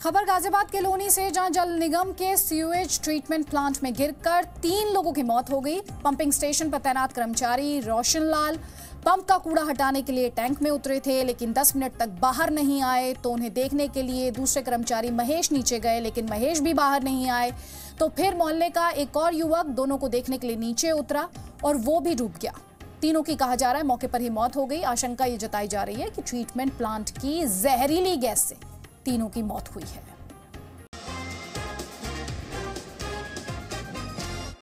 खबर गाजियाबाद के लोनी से, जहां जल निगम के सीवेज ट्रीटमेंट प्लांट में गिरकर 3 लोगों की मौत हो गई। पंपिंग स्टेशन पर तैनात कर्मचारी रोशन लाल पंप का कूड़ा हटाने के लिए टैंक में उतरे थे, लेकिन 10 मिनट तक बाहर नहीं आए। तो उन्हें देखने के लिए दूसरे कर्मचारी महेश नीचे गए, लेकिन महेश भी बाहर नहीं आए। तो फिर मोहल्ले का एक और युवक दोनों को देखने के लिए नीचे उतरा और वो भी डूब गया। तीनों की कहा जा रहा है मौके पर ही मौत हो गई। आशंका ये जताई जा रही है कि ट्रीटमेंट प्लांट की जहरीली गैस से तीनों की मौत हुई है।